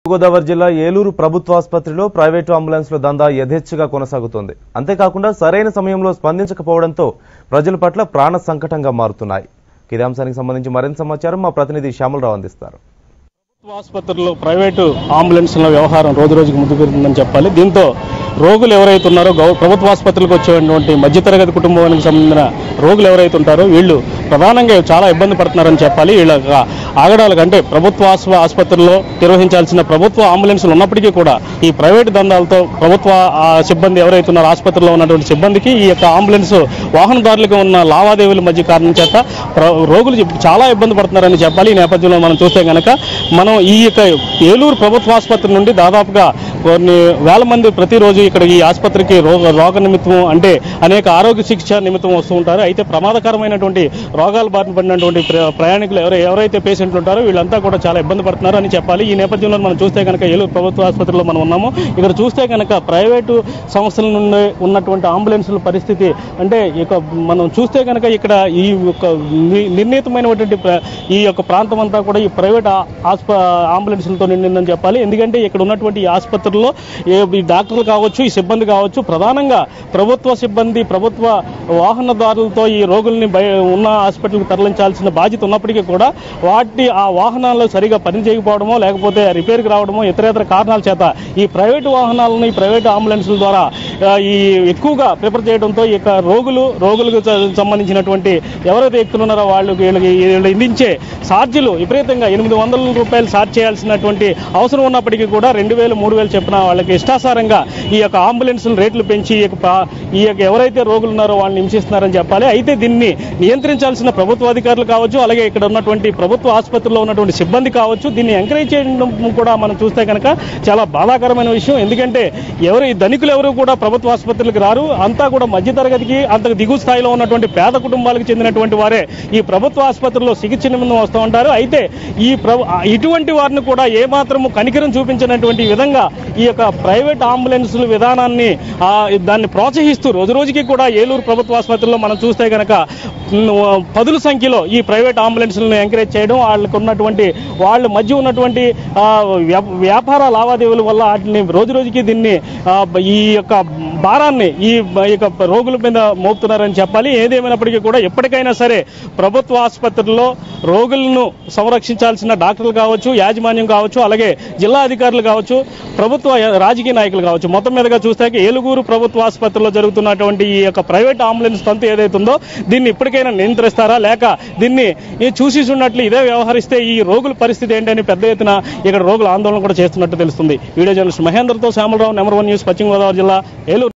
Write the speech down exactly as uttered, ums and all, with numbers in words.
గోదావరి జిల్లా ఏలూరు ప్రభుత్వ ఆసుపత్రిలో ప్రైవేటు అంబులెన్స్ల దందా యథేచ్ఛగా కొనసాగుతోంది. అంతేకాకుండా సరైన సమయంలో స్పందించకపోవడంతో ప్రజల పట్ల ప్రాణ సంకటంగా మారుతున్నాయి. ఇదే అంశానికి సంబంధించి మరింత సమాచారం మా ప్రతినిధి శ్యామలరావు అందిస్తారు. ఆసుపత్రుల్లో ప్రైవేటు అంబులెన్స్ల వ్యవహారం రోజు రోజుకు ముందుకు పెరుగుతుందని చెప్పాలి. దీంతో రోగులు ఎవరైతే ఉన్నారో ప్రభుత్వ ఆసుపత్రులకు వచ్చేటువంటి మధ్యతరగతి కుటుంబానికి సంబంధించిన రోగులు ఎవరైతే ఉంటారో వీళ్ళు ప్రధానంగా చాలా ఇబ్బంది పడుతున్నారని చెప్పాలి. వీళ్ళ ఆగడాల కంటే ప్రభుత్వ ఆసుపత్రుల్లో నిర్వహించాల్సిన ప్రభుత్వ అంబులెన్సులు ఉన్నప్పటికీ కూడా ఈ ప్రైవేటు దందాలతో ప్రభుత్వ సిబ్బంది ఎవరైతే ఉన్నారో ఆసుపత్రిలో ఉన్నటువంటి సిబ్బందికి ఈ యొక్క అంబులెన్స్ వాహనదారులకు ఉన్న లావాదేవీల మధ్య కారణం చేత రోగులు చాలా ఇబ్బంది పడుతున్నారని చెప్పాలి. ఈ నేపథ్యంలో మనం చూస్తే కనుక మనం ఈ యొక్క ఏలూరు ప్రభుత్వ ఆసుపత్రి నుండి దాదాపుగా కొన్ని వేల మంది ప్రతిరోజు ఇక్కడ ఈ ఆసుపత్రికి రోగ రోగ నిమిత్తం అంటే అనేక ఆరోగ్య శిక్ష నిమిత్తం వస్తూ ఉంటారు. అయితే ప్రమాదకరమైనటువంటి రోగాలు బారిన పడినటువంటి ప్రయాణికులు ఎవరు ఎవరైతే పేషెంట్లు ఉంటారో వీళ్ళంతా కూడా చాలా ఇబ్బంది పడుతున్నారు అని చెప్పాలి. ఈ నేపథ్యంలో మనం చూస్తే కనుక ఏలూరు ప్రభుత్వ ఆసుపత్రిలో మనం ఉన్నాము. ఇక్కడ చూస్తే కనుక ప్రైవేటు సంస్థల నుండి ఉన్నటువంటి అంబులెన్సుల పరిస్థితి అంటే ఇక మనం చూస్తే కనుక ఇక్కడ ఈ యొక్క నిర్ణీతమైనటువంటి ఈ యొక్క ప్రాంతం అంతా కూడా ఈ ప్రైవేట్ ఆస్ప అంబులెన్సులతో నిండిందని చెప్పాలి. ఎందుకంటే ఇక్కడ ఉన్నటువంటి ఈ ఆసుపత్రుల్లో ఈ డాక్టర్లు కావచ్చు, ఈ సిబ్బంది కావచ్చు, ప్రధానంగా ప్రభుత్వ సిబ్బంది ప్రభుత్వ వాహనదారులతో ఈ రోగుల్ని ఉన్న హాస్పిటల్కి తరలించాల్సిన బాధ్యత ఉన్నప్పటికీ కూడా వాటి ఆ వాహనాల్లో సరిగా పని చేయకపోవడమో లేకపోతే రిపేర్కి రావడమో ఇతరేతర కారణాల చేత ఈ ప్రైవేటు వాహనాలను ఈ ప్రైవేటు అంబులెన్సుల ద్వారా ఈ ఎక్కువగా ప్రిఫర్ చేయడంతో ఈ యొక్క రోగులు రోగులకు సంబంధించినటువంటి ఎవరైతే వ్యక్తులు ఉన్నారో వాళ్ళు వీళ్ళకి వీళ్ళు ఇందించే ఛార్జీలు విపరీతంగా ఎనిమిది వందల రూపాయలు ఛార్జ్ చేయాల్సినటువంటి అవసరం ఉన్నప్పటికీ కూడా రెండు వేలు మూడు వేలు చెప్పిన వాళ్ళకి ఇష్టాసారంగా ఈ యొక్క అంబులెన్సుల రేట్లు పెంచి ఈ యొక్క ఎవరైతే రోగులు ఉన్నారో వాళ్ళని హింసిస్తున్నారని చెప్పాలి. అయితే దీన్ని నియంత్రించాల్సిన ప్రభుత్వ అధికారులు కావచ్చు, అలాగే ఇక్కడ ఉన్నటువంటి ప్రభుత్వ ఆసుపత్రిలో ఉన్నటువంటి సిబ్బంది కావచ్చు, దీన్ని ఎంకరేజ్ చేయడం కూడా మనం చూస్తే కనుక చాలా బాధాకరమైన విషయం. ఎందుకంటే ఎవరు ఈ ధనికులు ఎవరు కూడా ప్రభుత్వ ఆసుపత్రులకు రారు. అంతా కూడా మధ్యతరగతికి అంత దిగువ స్థాయిలో ఉన్నటువంటి పేద కుటుంబాలకు చెందినటువంటి వారే ఈ ప్రభుత్వ ఆసుపత్రిలో చికిత్స నిమిత్తం వస్తూ ఉంటారు. అయితే ఈ ఇటువంటి వారిని కూడా ఏమాత్రము కనికరం చూపించినటువంటి విధంగా ఈ యొక్క ప్రైవేట్ అంబులెన్సుల విధానాన్ని దాన్ని ప్రోత్సహిస్తూ రోజు రోజుకి కూడా ఏలూరు ప్రభుత్వ ఆసుపత్రిలో మనం చూస్తే కనుక పదుల సంఖ్యలో ఈ ప్రైవేట్ అంబులెన్సులను ఎంకరేజ్ చేయడం, వాళ్ళకు ఉన్నటువంటి వాళ్ళ మధ్య ఉన్నటువంటి వ్యాపార లావాదేవీల వల్ల వాటిని రోజు రోజుకి దీన్ని ఈ యొక్క భారాన్ని ఈ యొక్క రోగుల మీద మోపుతున్నారని చెప్పాలి. ఏదేమైనప్పటికీ కూడా ఎప్పటికైనా సరే ప్రభుత్వ ఆసుపత్రుల్లో రోగులను సంరక్షించాల్సిన డాక్టర్లు కావచ్చు, యాజమాన్యం కావచ్చు, అలాగే జిల్లా అధికారులు కావచ్చు, ప్రభుత్వ రాజకీయ నాయకులు కావచ్చు, మొత్తం మీదుగా చూస్తే ఏలూరు ప్రభుత్వ ఆసుపత్రిలో జరుగుతున్నటువంటి ఈ యొక్క ప్రైవేట్ అంబులెన్స్ తంతు ఏదైతుందో దీన్ని ఇప్పటికైనా నియంత్రిస్తారా, లేక దీన్ని చూసి చూడనట్లు ఇదే వ్యవహరిస్తే ఈ రోగుల పరిస్థితి ఏంటని పెద్ద ఎత్తున ఇక్కడ రోగుల ఆందోళన కూడా చేస్తున్నట్టు తెలుస్తుంది. వీడియో జర్నలిస్ట్ మహేందర్తో Shyamalarao, number one news, Paschima Godavari జిల్లా, ఏలూరు.